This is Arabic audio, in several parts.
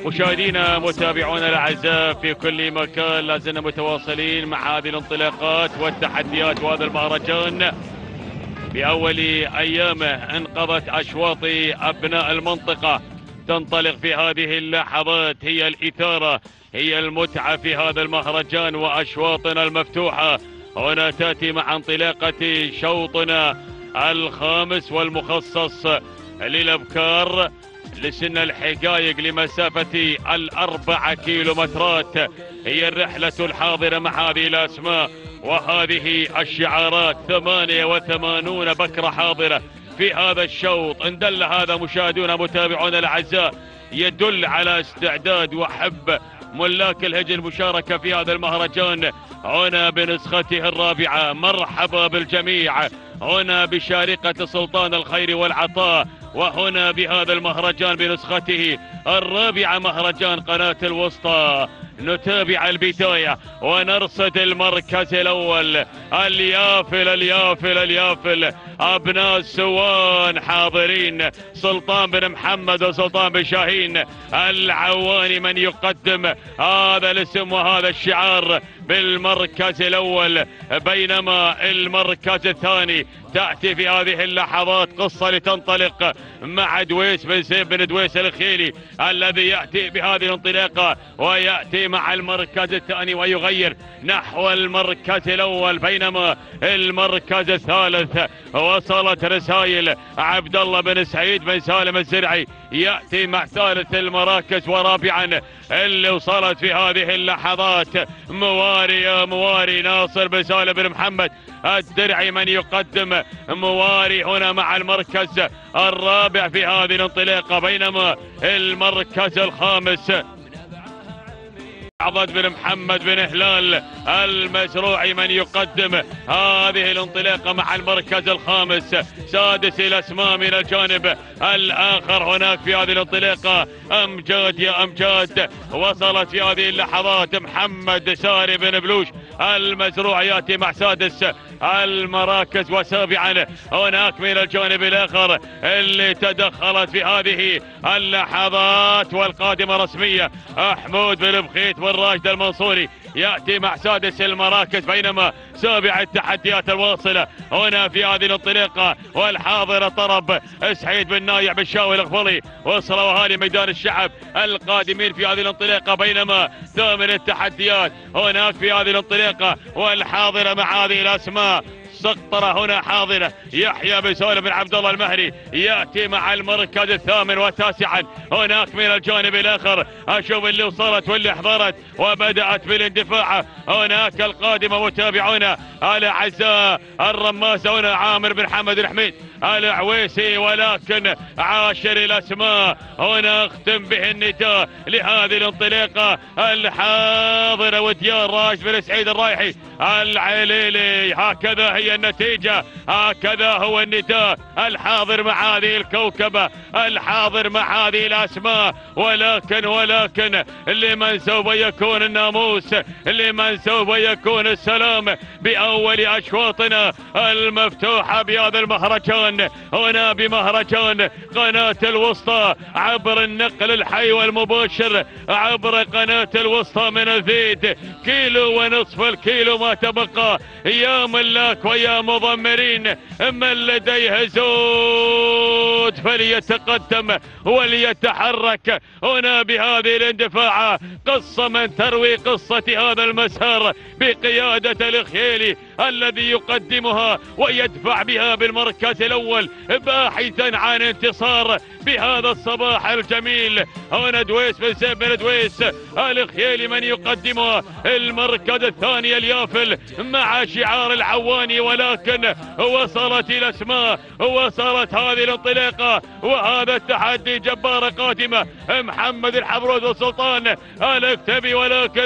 مشاهدينا متابعونا الاعزاء في كل مكان، لازلنا متواصلين مع هذه الانطلاقات والتحديات وهذا المهرجان. باول ايامه انقضت اشواط ابناء المنطقه، تنطلق في هذه اللحظات هي الاثاره، هي المتعه في هذا المهرجان واشواطنا المفتوحه. هنا تاتي مع انطلاقه شوطنا الخامس والمخصص للابكار لسن الحقائق لمسافة 4 كيلومترات. هي الرحلة الحاضرة مع هذه الأسماء وهذه الشعارات. 88 بكرة حاضرة في هذا الشوط. إن دل هذا مشاهدونا متابعونا الأعزاء يدل على استعداد وحب ملاك الهجن المشاركة في هذا المهرجان هنا بنسخته الرابعة. مرحبا بالجميع هنا بشارقة سلطان الخير والعطاء، وهنا بهذا المهرجان بنسخته الرابعة مهرجان قناة الوسطى. نتابع البداية ونرصد المركز الأول. اليافل أبناء السوان حاضرين، سلطان بن محمد وسلطان بن شاهين العواني من يقدم هذا الاسم وهذا الشعار بالمركز الأول. بينما المركز الثاني تأتي في هذه اللحظات قصة لتنطلق مع دويس بن سيف بن دويس الخيلي الذي يأتي بهذه الانطلاقة ويأتي مع المركز الثاني ويغير نحو المركز الأول. بينما المركز الثالث وصلت رسائل عبد الله بن سعيد بن سالم الزرعي يأتي مع ثالث المراكز. ورابعا اللي وصلت في هذه اللحظات مواري ناصر بن سالم بن محمد الدرعي من يقدم مواري هنا مع المركز الرابع في هذه الانطلاقة. بينما المركز الخامس عضد بن محمد بن هلال المزروعي من يقدم هذه الانطلاقة مع المركز الخامس. سادس الاسماء من الجانب الاخر هناك في هذه الانطلاقة امجاد يا امجاد. وصلت في هذه اللحظات محمد ساري بن بلوش المزروع ياتي مع سادس المراكز. وسابعا هناك من الجانب الاخر اللي تدخلت في هذه اللحظات والقادمة رسمية حمود بن بخيت والراشد المنصوري يأتي مع سادس المراكز. بينما سابع التحديات الواصلة هنا في هذه الانطلاقة والحاضرة طرب سعيد بن نايع بن شاوي الغفلي وصلوا اهالي ميدان الشعب القادمين في هذه الانطلاقة. بينما ثامن التحديات هناك في هذه الانطلاقة والحاضرة مع هذه الاسماء. سقطرة هنا حاضرة يحيى بن سالم بن عبد الله المهري يأتي مع المركز الثامن. وتاسعا هناك من الجانب الآخر أشوف اللي وصلت واللي حضرت وبدأت بالاندفاع هناك القادمة متابعونا الأعزاء الرماسة هنا عامر بن حمد الحميد العويسي. ولكن عاشر الأسماء هنا اختم به النداء لهذه الانطلاقة الحاضرة وديار راشد بن سعيد الرايحي العليلي. هكذا هي النتيجة، هكذا هو النداء الحاضر مع هذه الكوكبة، الحاضر مع هذه الأسماء. ولكن لمن سوف يكون الناموس، لمن سوف يكون السلام بأول أشواطنا المفتوحة بهذا المهرجان هنا بمهرجان قناة الوسطى عبر النقل الحي والمباشر عبر قناة الوسطى من الزيت. كيلو ونصف الكيلو ما تبقى يا ملاك ويا مضمرين. من لديه زود فليتقدم وليتحرك هنا بهذه الاندفاع. قصة من تروي قصة هذا المسار بقيادة الخيلي الذي يقدمها ويدفع بها بالمركز الأول باحثا عن انتصار بهذا الصباح الجميل. هنا دويس بن سيف بن دويس الخيلي من يقدمها. المركز الثاني اليافل مع شعار العواني. ولكن وصلت الأسماء، وصلت هذه الانطلاقة وهذا التحدي جبارة قادمة. محمد الحبروز والسلطان الاكتبي. ولكن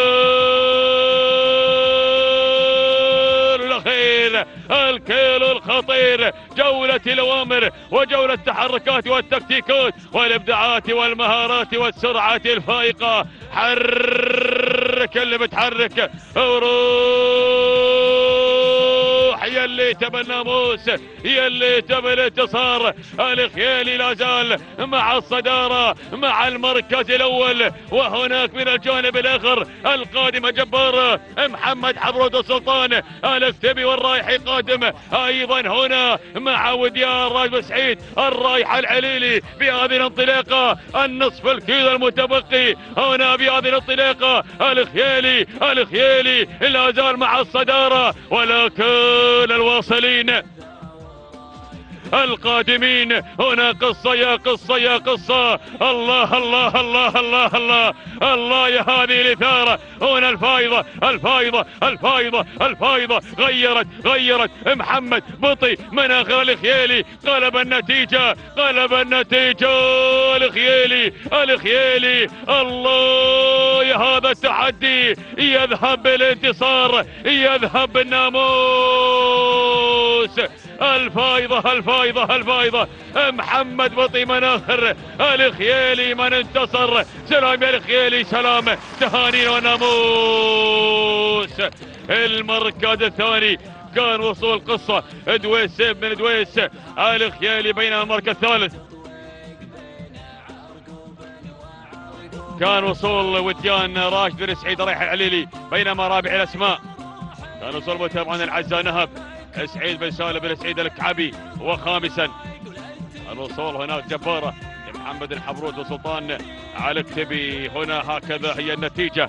الكيل الخطير، جولة الأوامر وجولة التحركات والتكتيكات والإبداعات والمهارات والسرعة الفائقة. حرك اللي بتحرك وروح تروح، يلي تبى الناموس، يلي تبى الانتصار. الخيالي لا زال مع الصدارة مع المركز الأول. وهناك من الجانب الآخر القادمة جبارة محمد حبرود السلطان الكتبي والرايحي قادم أيضا هنا مع وديان راج بن سعيد الرايح العليلي بهذه الانطلاقة. النصف الكيلو المتبقي هنا بهذه الانطلاقة. الخيالي لا زال مع الصدارة، ولكن الواصلين القادمين هنا قصة يا قصة يا قصة. الله الله الله الله الله الله يا هذه الإثارة. هنا الفايضة غيرت محمد بطي مناخر الخيالي. قلب النتيجة الخيالي. الله يا هذا التحدي، يذهب بالانتصار، يذهب بالناموس. الفايضة محمد بطي مناخر الخيالي من انتصر. سلام يا الخيالي، سلام، تهانينا وناموس. المركز الثاني كان وصول قصة دويس سيف من دويس الخيالي، بينما المركز الثالث كان وصول وديان راشد بن سعيد رايح العليلي، بينما رابع الاسماء كان وصول متابعنا العزاء نهب سعيد بن سالم بن سعيد الكعبي. وخامسا الوصول هناك جبارة محمد الحبرود وسلطان على الكتبي. هنا هكذا هي النتيجة.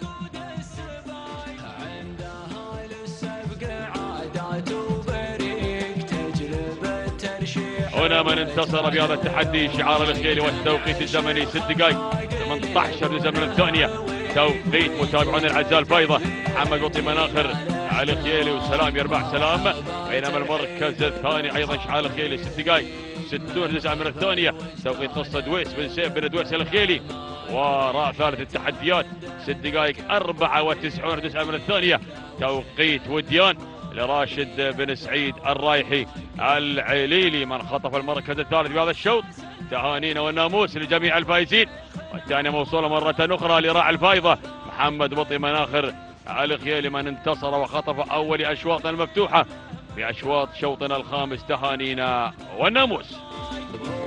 هنا من انتصر بهذا التحدي شعار الخيالي والتوقيت الزمني 6 دقائق 18 جزء من الثانية توقيت متابعون العزاء الفايضة. محمد بطي مناخر على الخيالي وسلام يربح سلام. بينما المركز الثاني ايضا شعار الخيالي 6 دقائق 60 جزء من الثانية توقيت قصة دويس بن سيف بن دويس الخيالي. وراء ثالث التحديات 6 دقائق 94 جزء من الثانية توقيت وديان لراشد بن سعيد الرايحي العليلي من خطف المركز الثالث بهذا الشوط. تهانينا والناموس لجميع الفائزين. والثانية موصولة مرة أخرى لراعي الفايضة محمد بطي مناخر على الخيالي من انتصر وخطف أول أشواطنا المفتوحة بأشواط شوطنا الخامس. تهانينا والناموس.